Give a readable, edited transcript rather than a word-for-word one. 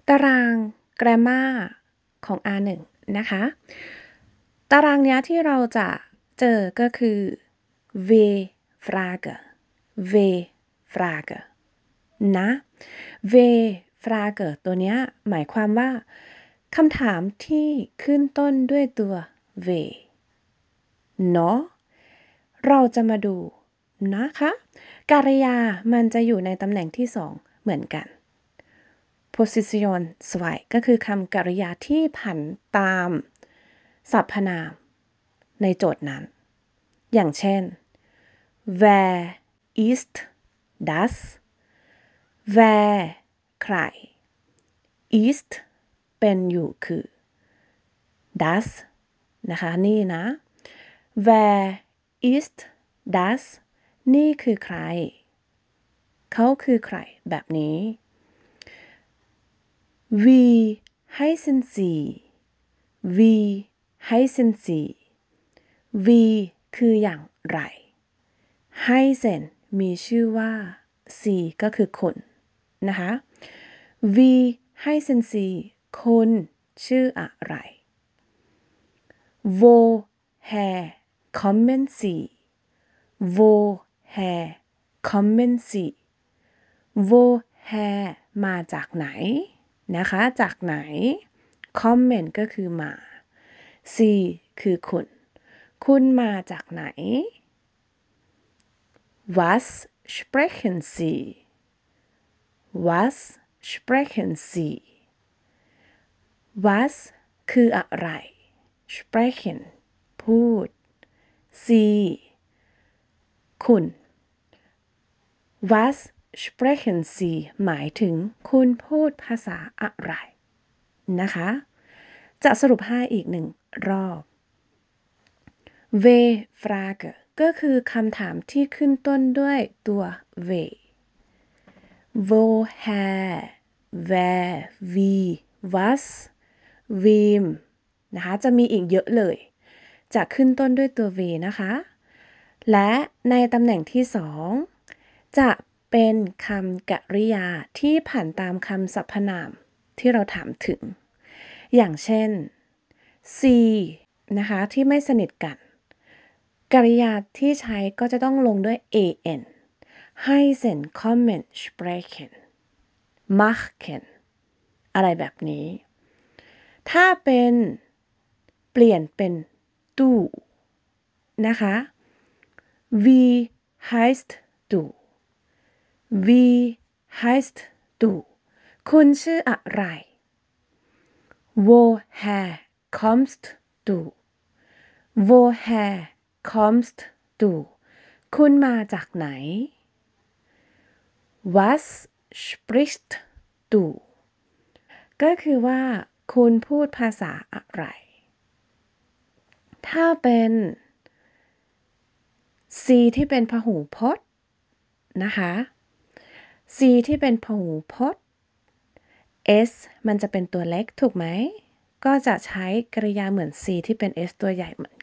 ตาราง Grammar ของ R1 นะคะตารางเนี้ยที่เราจะเจอก็คือ V-Frage V-Frage นะ V-Frage ตัวเนี้ยหมายความว่าคำถามที่ขึ้นต้นด้วยตัว V เนาะเราจะมาดูนะคะกริยามันจะอยู่ในตำแหน่งที่2เหมือนกัน Position 2ก็คือคำกริยาที่ผันตามสรรพนามในโจทย์นั้นอย่างเช่น Wer ist das Wer ใคร ist เป็นอยู่คือ das นะคะนี่นะ Wer ist das นี่คือใครเขาคือใครแบบนี้ Wie heißen Sie Wie heißen Sie Wie คืออย่างไร heißen มีชื่อว่า Sie ก็คือคนนะคะ Wie heißen Sie คนชื่ออะไร Woher kommen Sie Woher kommen Sie Woher มาจากไหนนะคะจากไหน Kommen ก็คือมา Sie คือคุณมาจากไหน Was sprechen Sie Was sprechen Sie Was คืออะไร sprechen พูด Sie คุณ Was sprechen Sie หมายถึงคุณพูดภาษาอะไรนะคะจะสรุปให้อีกหนึ่งรอบ W-Frage ก็คือคำถามที่ขึ้นต้นด้วยตัว W Woher Wer Wie Was Wem นะคะจะมีอีกเยอะเลยจะขึ้นต้นด้วยตัว V นะคะและในตำแหน่งที่2จะเป็นคำกริยาที่ผ่านตามคำสรรพนามที่เราถามถึงอย่างเช่น C นะคะที่ไม่สนิทกันกริยาที่ใช้ก็จะต้องลงด้วย an heißen kommen sprechen machen อะไรแบบนี้ถ้าเป็นเปลี่ยนเป็น du นะคะ Wie heißt du Wie heißt du คุณชื่ออะไร Woher kommst du Woher kommst du คุณมาจากไหน Was sprichst du ก็คือว่าคุณพูดภาษาอะไรถ้าเป็น C ที่เป็นพหูพจน์นะคะ C ที่เป็นพหูพจน์ S มันจะเป็นตัวเล็กถูกไหมก็จะใช้กริยาเหมือน C ที่เป็น S ตัวใหญ่เหมือน